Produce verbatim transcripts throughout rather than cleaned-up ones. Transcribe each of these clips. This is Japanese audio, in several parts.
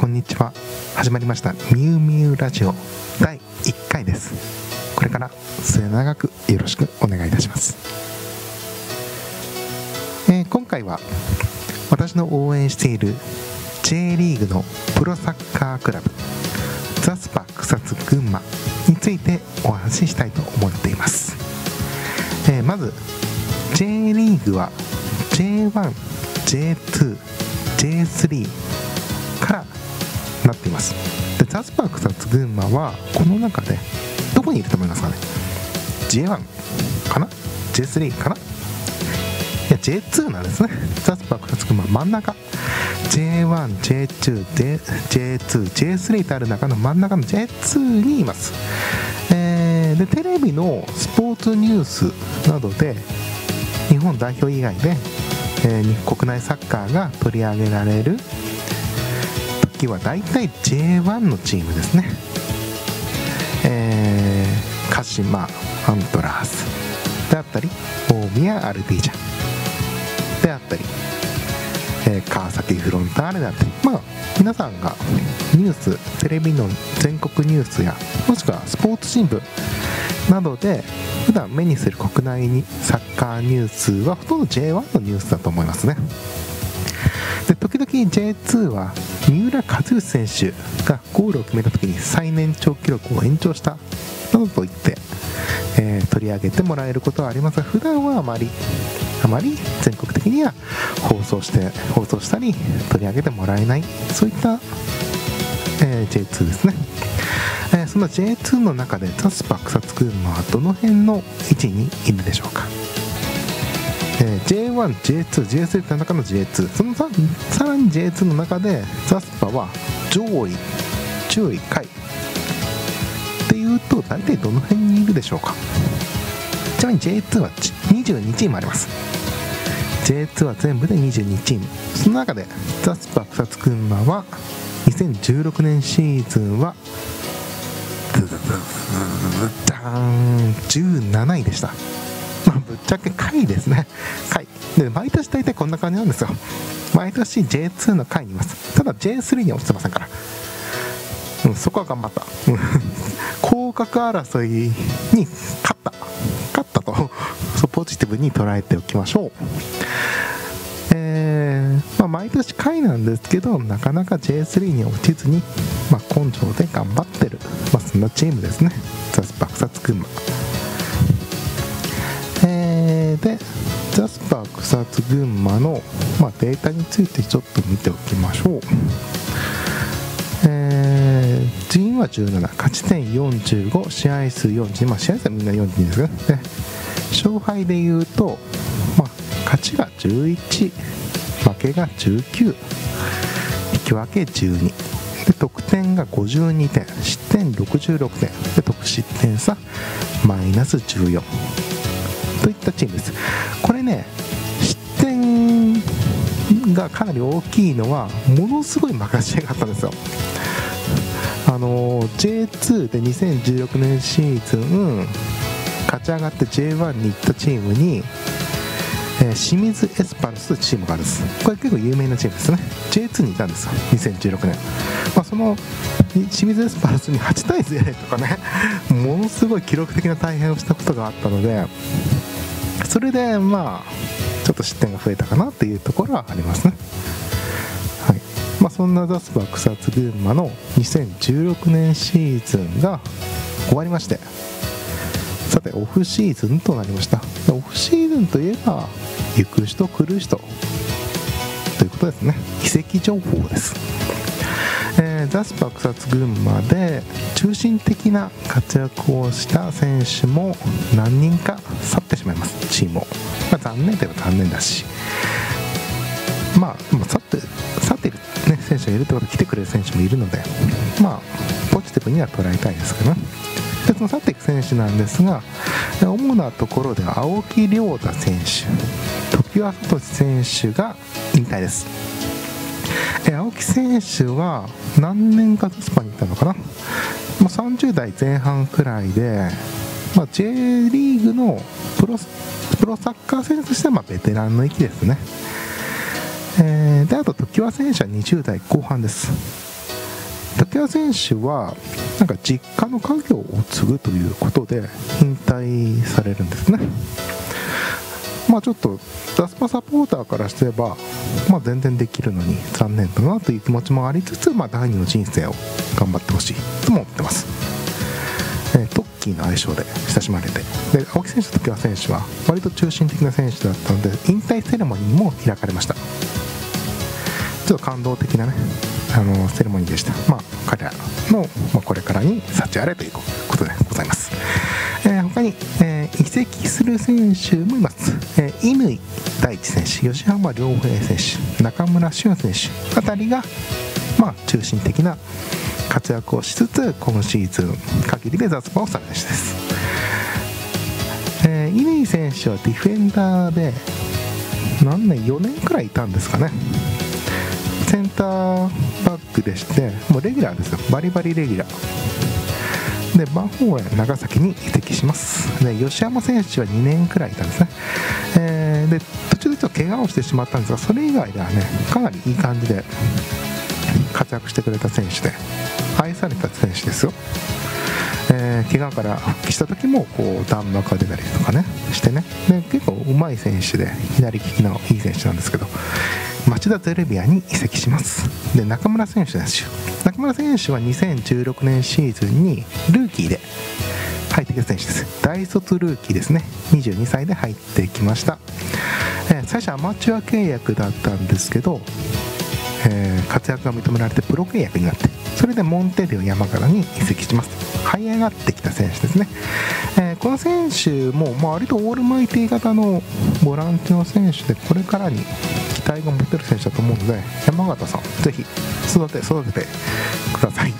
こんにちは。始まりましたミュウミュウラジオだいいっかいです。これから末永くよろしくお願いいたします。えー、今回は私の応援している J リーグのプロサッカークラブザスパ草津群馬についてお話ししたいと思っています。えー、まず J リーグは ジェイワン、ジェイツー、ジェイスリー からなっています。でザスパ草津群馬はこの中でどこにいると思いますかね。 ジェイワン かな ジェイスリー かな。いや ジェイツー なんですね。ザスパ草津群馬真ん中 ジェイワン、ジェイツー、ジェイツー、ジェイスリー とある中の真ん中の ジェイツー にいます。えー、でテレビのスポーツニュースなどで日本代表以外で、えー、国内サッカーが取り上げられる時はだいたい ジェイワン のチームですね。えー、鹿島アントラーズであったり大宮アルディージャであったり、えー、川崎フロンターレであったり、まあ皆さんがニューステレビの全国ニュースやもしくはスポーツ新聞などで普段目にする国内にサッカーニュースはほとんど ジェイワン のニュースだと思いますね。で時々 ジェイツー は三浦知良選手がゴールを決めた時に最年長記録を延長したなどと言って、えー、取り上げてもらえることはありますが、普段はあまりあまり全国的には放送して放送したり取り上げてもらえない、そういった、えー、ジェイツー ですね。えー、その ジェイツー の中でザスパ草津群馬はどの辺の位置にいるでしょうか。えー、ジェイワン、ジェイツー、ジェイスリー の中の ジェイツー、その さ, さらに ジェイツー の中でザスパは上位、中位、下位っていうと大体どの辺にいるでしょうか。ちなみに ジェイツー はにじゅうにチームあります。 ジェイツー は全部でにじゅうにチーム。その中でザスパ草津群馬はにせんじゅうろくねんシーズンはじゅうなないでした。まあ、ぶっちゃけ下位ですね。下位で毎年大体こんな感じなんですよ。毎年 ジェイツー の下位にいます。ただ ジェイスリー には落ちてませんから、うん、そこは頑張った降格争いに勝った勝ったとそうポジティブに捉えておきましょう。えーまあ、毎年下位なんですけどなかなか ジェイスリー に落ちずに、まあ、根性で頑張ってる、まあ、そんなチームですね、ザスパ草津群馬。えー、でザスパ草津群馬の、まあ、データについてちょっと見ておきましょう。えー、人員はじゅうなな、勝ち点よんじゅうご、試合数よんじゅうに、まあ、試合数はみんなよんじゅうにですけどね。勝敗でいうと、まあ、勝ちがじゅういち、負けがじゅうきゅう、引き分けじゅうにで得点がごじゅうにてん、失点ろくじゅうろくてんで得失点差マイナスじゅうよんといったチームです。これね、失点がかなり大きいのはものすごい負け試合があったんですよ。あの ジェイツー でにせんじゅうろくねんシーズン勝ち上がって ジェイワン に行ったチームに、えー、清水エスパルスというチームがあるんです。これ結構有名なチームですね。 ジェイツー にいたんですよにせんじゅうろくねん。まあ、その清水エスパルスにはちたいゼロとかねものすごい記録的な大変をしたことがあったので、それでまあちょっと失点が増えたかなっていうところはありますね。はい、まあ、そんなザスパ草津群馬のにせんじゅうろくねんシーズンが終わりまして、さてオフシーズンとなりました。オフシーズンといえば行く人来る人ということですね。移籍情報です。えー、ザスパ草津群馬で中心的な活躍をした選手も何人か去ってしまいます。チームを、まあ、残念といえば残念だし、まあ、まあ、去って去っている、ね、選手がいるってことで来てくれる選手もいるので、まあポジティブには捉えたいですけどね。でその去っていく選手なんですが、主なところでは青木亮太選手、常盤聡選手が引退です。え青木選手は何年かザスパにいたのかな、まあ、さんじゅうだいぜん半くらいで、まあ、J リーグのプロ、プロサッカー選手としてはまあベテランの域ですね。えー、であと常盤選手はにじゅうだいこう半です。 常盤選手はなんか実家の家業を継ぐということで引退されるんですね。まあちょっとザスパサポーターからすれば、まあ、全然できるのに残念だなという気持ちもありつつ、まあ、第二の人生を頑張ってほしいとも思ってます。えー、トッキーの愛称で親しまれて、で青木選手と常盤選手は割と中心的な選手だったので引退セレモニーも開かれました。ちょっと感動的なねあのセレモニーでした。まあ彼らの、まあ、これからに幸あれということでございます。えー、他に、えー、移籍する選手もいます。えー、乾大地選手、吉浜良平選手、中村俊選手あたりが、まあ、中心的な活躍をしつつ今シーズン限りでザスパを去る選手です。えー、乾選手はディフェンダーで何年よねんくらいいたんですかね。センターバックでしてもうレギュラーですよ。バリバリレギュラーで、バンフォーレ長崎に移籍します。で吉山選手はにねんくらいいたんですね。えー、で途中でちょっと怪我をしてしまったんですが、それ以外ではねかなりいい感じで活躍してくれた選手で愛された選手ですよ。えー、怪我から復帰した時もこう弾幕が出たりとかねしてね、で結構うまい選手で左利きのいい選手なんですけど、町田ゼルビアに移籍します。で中村選手ですよ。中村選手はにせんじゅうろくねんシーズンにルーキーで入ってきた選手です。大卒ルーキーですね。にじゅうにさいで入ってきました。えー、最初アマチュア契約だったんですけど、えー、活躍が認められてプロ契約になって、それでモンテディオ山形に移籍します。這い上がってきた選手ですね。えー、この選手も、まあ、割とオールマイティ型のボランチの選手でこれからに期待が持てる選手だと思うので、山形さんぜひ育て育ててください。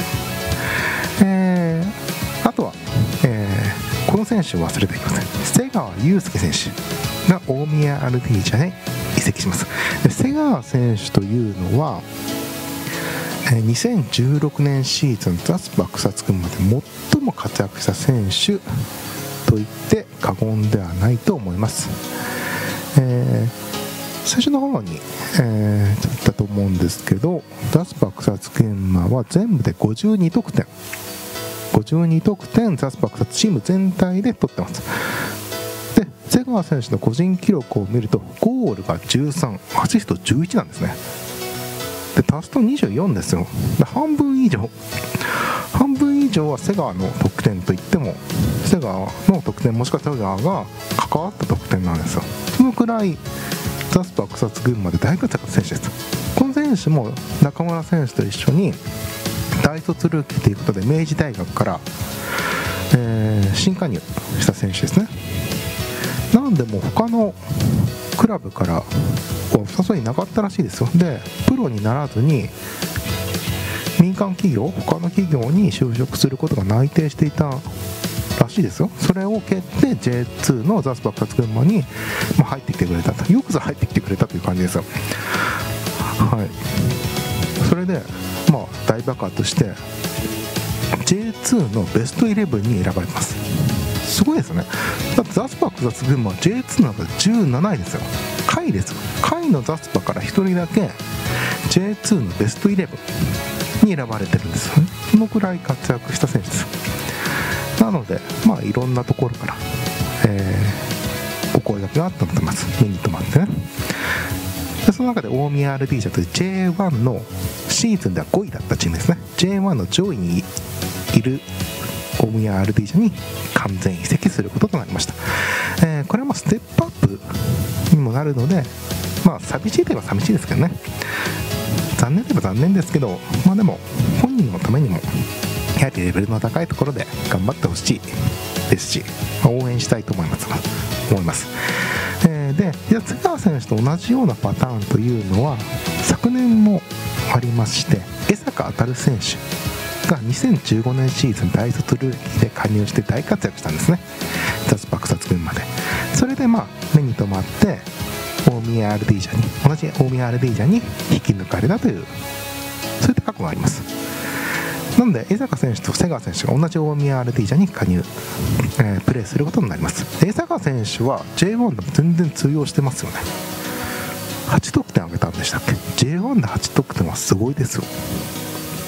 えー、あとは、えー、この選手を忘れていきません。瀬川祐介選手が大宮アルディージャに移籍します。で瀬川選手というのはにせんじゅうろくねんシーズンザスパ草津群馬で最も活躍した選手と言って過言ではないと思います。えー、最初の方に、えー、言ったと思うんですけど、ザスパ草津群馬は全部でごじゅうにとくてんごじゅうにとくてんザスパ草津チーム全体で取ってます。で瀬川選手の個人記録を見るとゴールがじゅうさん、アシストじゅういちなんですね。でタストにじゅうよんですよ。で半分以上半分以上は瀬川の得点といっても瀬川の得点もしくは瀬川が関わった得点なんですよ。そのくらいザスパ草津群馬で大活躍の選手です。この選手も中村選手と一緒に大卒ルーキーということで明治大学から、えー、新加入した選手ですね。なんでも他のクラブからお誘いなかったらしいですよ。でプロにならずに民間企業他の企業に就職することが内定していたらしいですよ。それを蹴って ジェイツー のザスパ草津群馬に、まあ、入ってきてくれたと、よくぞ入ってきてくれたという感じですよ。はい、それでまあ大爆発して ジェイツー のベストイレブンに選ばれてます。すごいですね。だってザスパ草津群馬は ジェイツー の中でじゅうなないですよ。下位ですよ。下位のザスパからひとりだけ ジェイツー のベストイレブンに選ばれてるんですよね。そのくらい活躍した選手です。なのでまあいろんなところから、えー、お声掛けがあったと思います。目に留まってね。でその中で大宮 アールディー 社という ジェイワン のシーズンではごいだったチームですね。 ジェイワン の上位にいる大宮 アールディー 社に完全移籍することとなりました。えー、これはまあステップアップにもなるので、まあ寂しいといえば寂しいですけどね、残念といえば残念ですけど、まあでも本人のためにもやはりレベルの高いところで頑張ってほしいですし、まあ、応援したいと思います思います。えー、で津川選手と同じようなパターンというのは昨年もありまして、江坂当選手がにせんじゅうごねんシーズン大卒ルーキーで加入して大活躍したんですね。ザスパ草津群馬で。それでまあ目に留まって大宮 アールディー 社に同じ大宮 アールディー 社に引き抜かれたというそういった過去があります。なので江坂選手と瀬川選手が同じ大宮 アールディー 社に加入、えー、プレーすることになります。江坂選手は ジェイワン でも全然通用してますよね。はちとくてん挙げたんでしたっけ。 ジェイワン ではちとくてんはすごいですよ。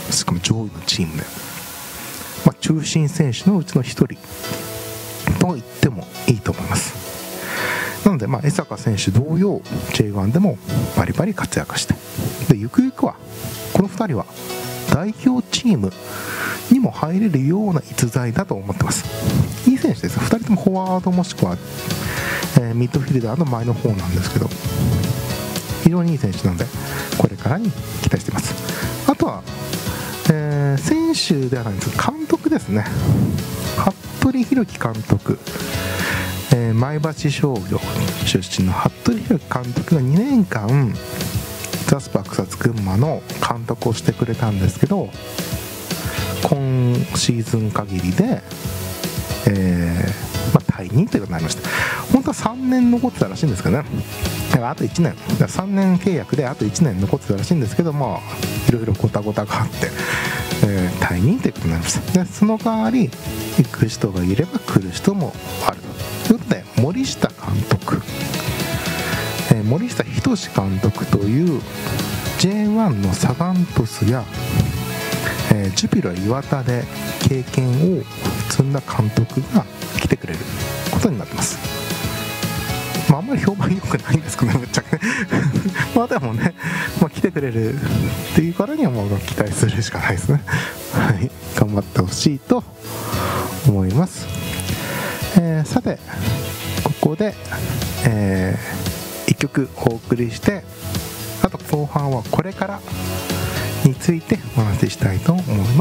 しかも上位のチームで、まあ、中心選手のうちのひとりと言ってもいいと思います。なので、まあ、江坂選手同様 ジェイワン でもバリバリ活躍して、でゆくゆくはこのふたりは代表チームにも入れるような逸材だと思ってます。いい選手ですよ。ふたりともフォワードもしくは、えー、ミッドフィルダーの前の方なんですけど、非常にいい選手なのでこれからに期待しています。あとは、えー、選手ではないんですけど監督ですね。服部弘樹監督、えー、前橋商業出身の服部弘樹監督がにねんかんザスパ草津群馬の監督をしてくれたんですけど、今シーズン限りで、えーまあ、退任ということになりました。本当はさんねん残ってたらしいんですけどね、だからあといちねん、さんねん契約であといちねん残ってたらしいんですけど、まあいろいろごたごたがあって、えー、退任ということになりました。でその代わり行く人がいれば来る人もあるということで、森下監督、えー、森下仁監督という ジェイワン のサガン鳥栖や、えー、ジュピロ磐田で経験を積んだ監督が来てくれることになってます。まあ、あんまり評判良くないんですけどね、ぶっちゃけねまあでもね、まあ、来てくれるっていうからにはもう期待するしかないですねはい、頑張ってほしいと思います。えー、さてここで、えー、いっきょくお送りして、あと後半はこれからについてお話ししたいと思います。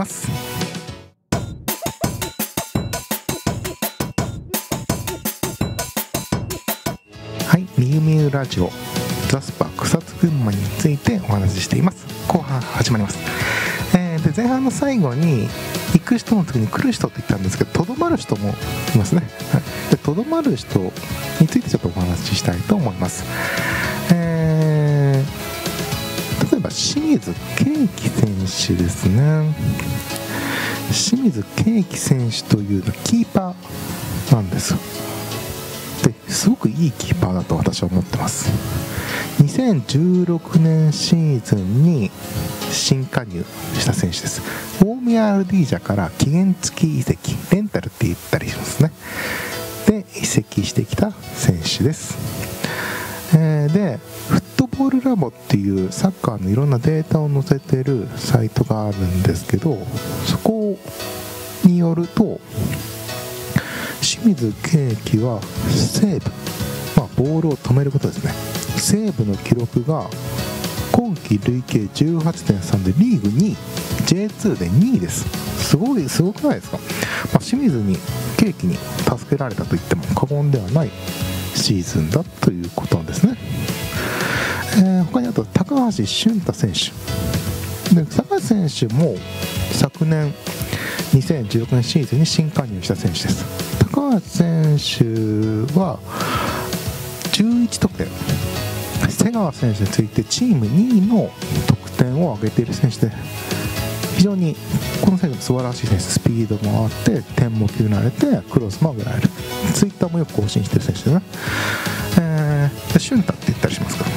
はい、みゆみゆラジオザスパ草津群馬についてお話ししています。後半始まります。えー、で前半の最後に行く人の時に来る人って言ったんですけど、とどまる人もいますね。はい、でとどまる人についてちょっとお話ししたいと思います。えー、例えば清水圭樹選手ですね。清水圭樹選手というのはキーパーなんですよ。ですごくいいキーパーだと私は思ってます。にせんじゅうろくねんシーズンに新加入した選手です。大宮アルディージャから期限付き移籍、レンタルって言ったりしますね。で移籍してきた選手です。えー、でフットボールラボっていうサッカーのいろんなデータを載せてるサイトがあるんですけど、そこによると清水圭樹はセーブ、まあ、ボールを止めることですね。セーブの記録が今季累計 じゅうはちてんさん でリーグにい、ジェイツー でにいです。すごいすごくないですか。まあ、清水に圭樹に助けられたと言っても過言ではないシーズンだということですね。えー、他にあと高橋俊太選手で、高橋選手も昨年にせんじゅうろくねんシーズンに新加入した選手です。高橋選手はじゅういちとくてん、瀬川選手についてチームにいの得点を挙げている選手で、非常にこの選手も素晴らしい選手、スピードもあって点も決められてクロスも上げられる、ツイッターもよく更新している選手ですね。えー、で俊太って言ったりしますから、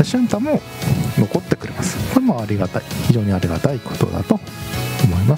俊太も残ってくれます。これもありがたい、非常にありがたいことだと思います。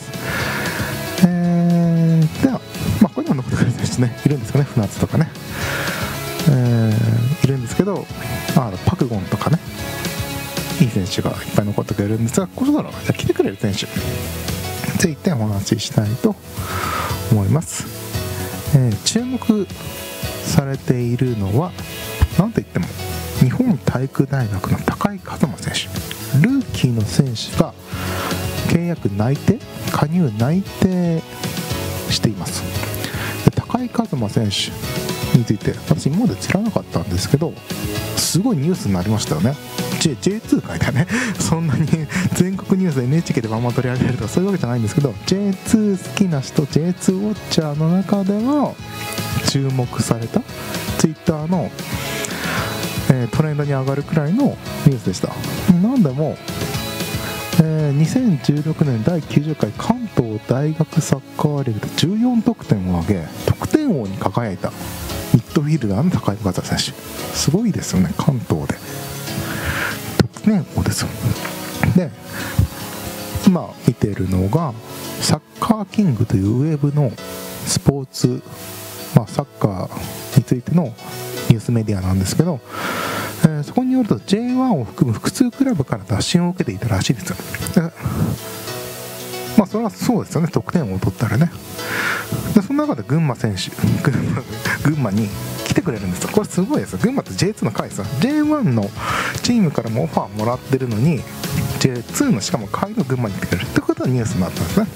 えー、では、まあ、ここにも残ってくれる選手ねいるんですかね、船津とかね、えー、いるんですけど、あパクゴンとかね、いい選手がいっぱい残ってくれるんですが、これからじゃ来てくれる選手についてお話ししたいと思います。えー、注目されているのは何といっても日本体育大学の高井一馬選手、ルーキーの選手が契約内定、加入内定しています。で高井一馬選手について私今まで知らなかったんですけど、すごいニュースになりましたよね。 ジェイツー かいだねそんなに全国ニュースで エヌエイチケー でバンバン取り上げられるとかそういうわけじゃないんですけど、 ジェイツー 好きな人、 ジェイツー ウォッチャーの中では注目された Twitter の、えー、トレンドに上がるくらいのニュースでした。なんでも、えー、にせんじゅうろくねんだいきゅうじゅっかい関東大学サッカーリーグでじゅうよんとくてんを挙げ得点王に輝いたミッドフィルダーの高井一馬選手、すごいですよね。関東で得点王ですよ。で今見てるのがサッカーキングというウェブのスポーツ、まあ、サッカーについてのニュースメディアなんですけど、えー、そこによると ジェイワン を含む複数クラブから打診を受けていたらしいですよ。まあそれはそうですよね、得点を取ったらね。でその中で群馬選手群馬、群馬に来てくれるんですよ。これすごいですよ。群馬って ジェイツー の回さ ジェイワン のチームからもオファーもらってるのに ジェイツー のしかも回の群馬に来てくれるってことがニュースになったんですね。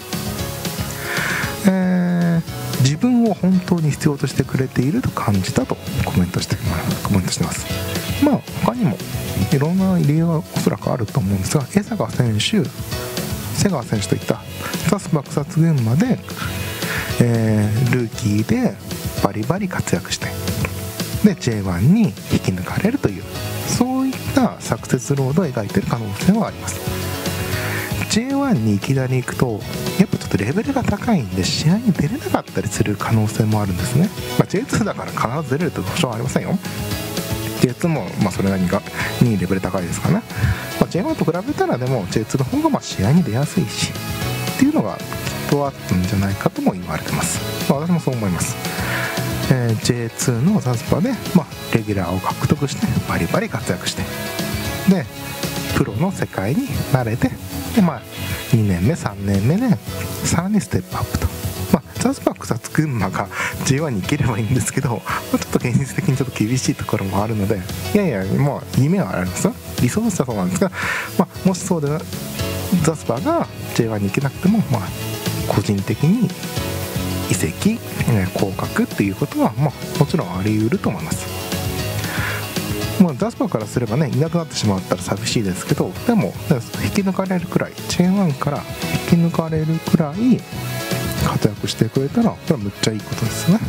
えー、自分を本当に必要としてくれていると感じたとコメントしてコメントしてます。まあ他にもいろんな理由がおそらくあると思うんですが、江坂選手、瀬川選手といったザスバ草津群馬で、えー、ルーキーでバリバリ活躍してで ジェイワン に引き抜かれるという、そういったサクセスロードを描いている可能性はあります。 ジェイワン にいきなり行くとやっぱちょっとレベルが高いんで試合に出れなかったりする可能性もあるんですね。まあ、ジェイツー だから必ず出れるという保証はありませんよ。 ジェイツー もまあそれなりがにレベル高いですからね。まあ、ジェイワン と比べたらでも ジェイツー の方がまあ試合に出やすいしっていうのがきっとあったんじゃないかとも言われてます。まあ、私もそう思います。えー、ジェイツー のザスパで、まあ、レギュラーを獲得してバリバリ活躍してでプロの世界に慣れてで、まあ、にねんめさんねんめでさらにステップアップと、まあ、ザスパ草津群馬が ジェイワン に行ければいいんですけど、まあ、ちょっと現実的にちょっと厳しいところもあるので、いやいやもう夢はありますよ。理想としてはそうなんですが、まあ、もしそうでザスパが ジェイワン に行けなくても、まあ、個人的に移籍、えー、降格っていうことは、まあ、もちろんあり得ると思います。まあ、ザスパからすればねいなくなってしまったら寂しいですけど、でも引き抜かれるくらい ジェイワン から引き抜かれるくらい活躍してくれたらこれはむっちゃいいことですね。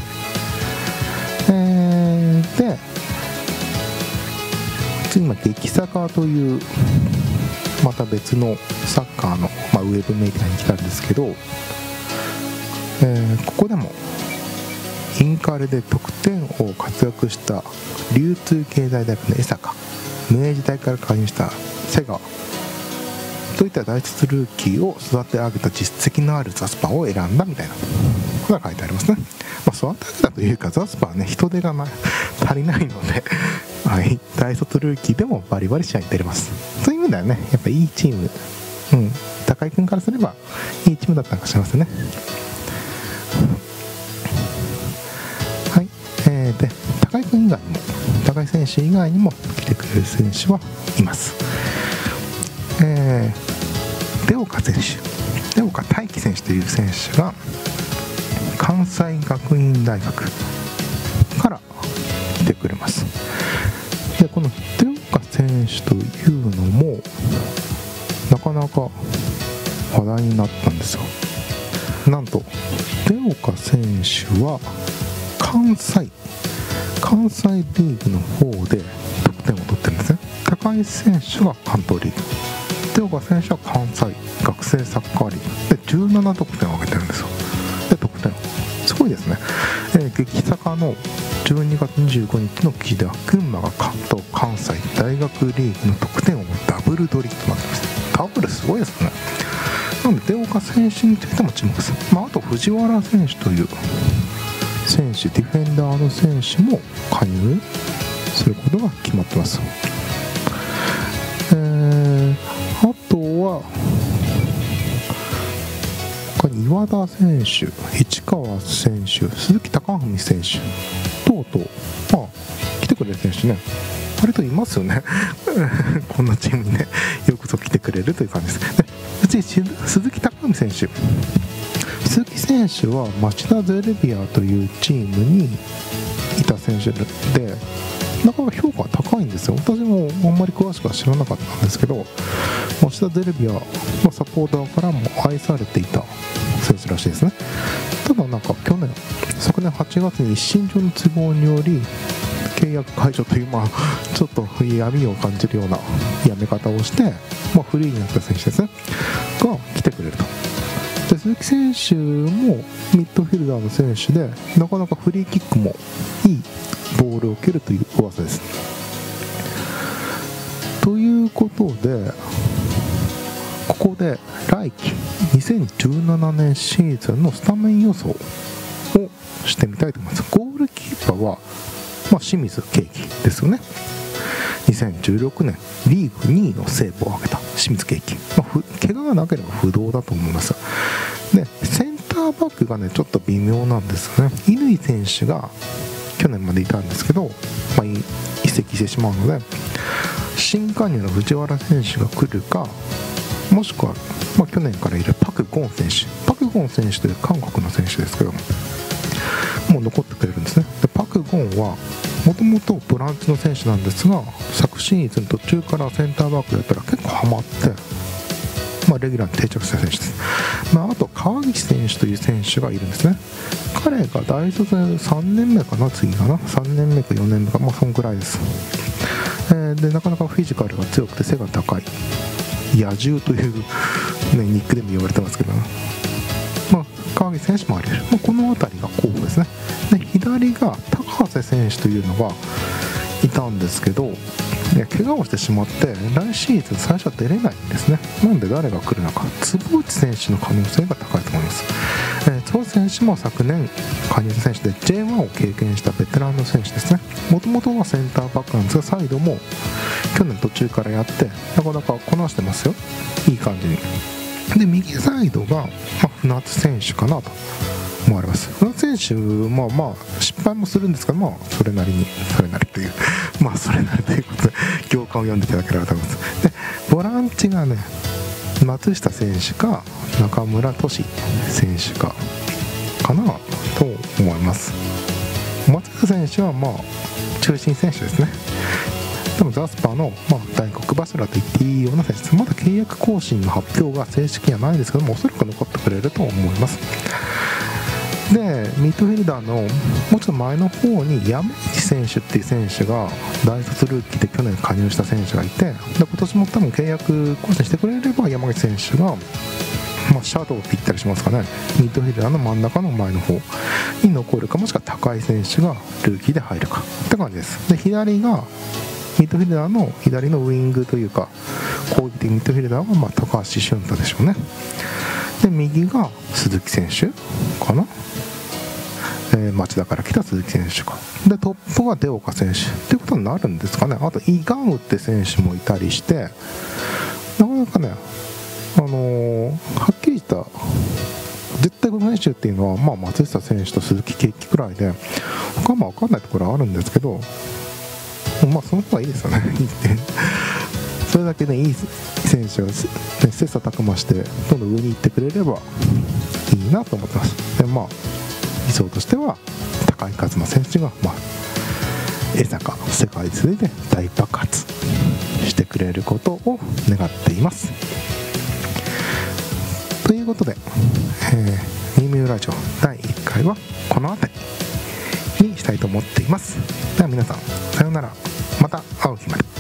えー、で次今激坂というまた別のサッカーの、まあ、ウェブメディアに来たんですけど、えー、ここでもインカレで得点王活躍した流通経済大学の江坂、明治大から加入した瀬川といった大卒ルーキーを育て上げた実績のあるザスパを選んだみたいなことが書いてありますね。まあ、育て上げたというかザスパはね人手がな足りないので、はい、大卒ルーキーでもバリバリ試合に出れます。そういう意味ではねやっぱいいチーム、うん、高井君からすればいいチームだったのかもしれませんね。はい、えー、で高井君以外にも高井選手以外にも来てくれる選手はいます。えー、出岡選手、出岡大輝選手という選手が関西学院大学から来てくれます。でこの出岡選手というのもなかなか話題になったんですよ。なんと出岡選手は関西関西リーグの方で得点を取ってるんですね。高井選手が関東リーグ、出岡選手は関西学生サッカーリーグでじゅうなな得点を挙げてるんですよ。で得点すごいですね。えー、激坂のじゅうにがつにじゅうごにちの記事では群馬が関東関西大学リーグの得点王ダブル取りとなってます。ダブルすごいですね。なので出岡選手についても注目です。まあ、あと藤原選手という選手ディフェンダーの選手も加入することが決まってます。えー、あとは他に岩田選手、市川選手、鈴木貴文選手等々、まあ、来てくれる選手ね割といますよねこんなチームにねよくぞ来てくれるという感じです。でうち鈴木貴文選手鈴木選手は町田ゼルビアというチームにいた選手でなかなか評価が高いんですよ。私もあんまり詳しくは知らなかったんですけど町田ゼルビアのサポーターからも愛されていた選手らしいですね。ただなんか去年昨年はちがつに一身上の都合により契約解除という、まあ、ちょっと闇を感じるようなやめ方をして、まあ、フリーになった選手ですねが来てくれると。で鈴木選手もミッドフィルダーの選手でなかなかフリーキックもいいボールを蹴るという噂です。ということでここで来季にせんじゅうななねんシーズンのスタメン予想をしてみたいと思います。ゴールキーパーは、まあ、清水慶希ですよね。にせんじゅうろくねんリーグにいのセーブを挙げた清水慶希、まあ、怪我がなければ不動だと思います。でセンターバックがねちょっと微妙なんですよね。乾選手が去年までいたんですけど、まあ、移籍してしまうので新加入の藤原選手が来るか、もしくは、まあ、去年からいるパク・ゴン選手パク・ゴン選手という韓国の選手ですけどもう残ってくれるんですね。でパク・ゴンはもともとボランチの選手なんですが、昨シーズン途中からセンターバックやったら結構ハマって、まあ、レギュラーに定着した選手です。まあ、あと川岸選手という選手がいるんですね。彼が大卒さんねんめかな、次かなさんねんめかよねんめか、まあそんくらいです。えー、でなかなかフィジカルが強くて背が高い野獣という、ね、ニックでも言われてますけど、まあ、川岸選手もあり得る、まあ、この辺りが候補ですね。で左が高瀬選手というのがいたんですけど、怪我をしてしまって来シーズン最初は出れないんですね。なんで誰が来るのか、坪内選手の可能性が高いと思います。えー、坪内選手も昨年加入した選手で ジェイワン を経験したベテランの選手ですね。もともとはセンターバックなんですが、サイドも去年途中からやってなかなかこなしてますよ、いい感じに。で右サイドが、まあ、船津選手かなと思われます。船津選手、まあまあ失敗もするんですが、まあそれなりにそれなりというまあそれなりということで行間を読んでいただければと思います。でボランチがね松下選手か中村俊選手かかなと思います。松下選手はまあ中心選手ですね。多分ザスパーの、まあ、大黒柱と言っていいような選手です。まだ契約更新の発表が正式にはないですけども、おそらく残ってくれると思います。でミッドフィルダーのもうちょっと前の方に山口選手っていう選手が大卒ルーキーで去年加入した選手がいて、で今年も多分契約更新してくれれば山口選手が、まあ、シャドウって言ったりしますかね、ミッドフィルダーの真ん中の前の方に残るか、もしくは高い選手がルーキーで入るかって感じです。で左がミッドフィルダーの左のウイングというか攻撃的ミッドフィルダーはまあ高橋俊太でしょうね。で右が鈴木選手かな、えー、町田から来た鈴木選手か。でトップが出岡選手ってことになるんですかね。あとイガンウって選手もいたりして、なかなかね、あのー、はっきり言った絶対この選手っていうのは、まあ、松下選手と鈴木慶希くらいで他も分かんないところはあるんですけど、まあその方がいいですよねそれだけねいい選手が、ね、切磋琢磨してどんどん上に行ってくれればいいなと思ってます。でまあ理想としては高井一馬選手が、まあ、江坂世界水で大爆発してくれることを願っています。ということで、えー、ニーミューラジオだいいっかいはこの辺りにしたいと思っています。では皆さんさようなら、また会う日まで。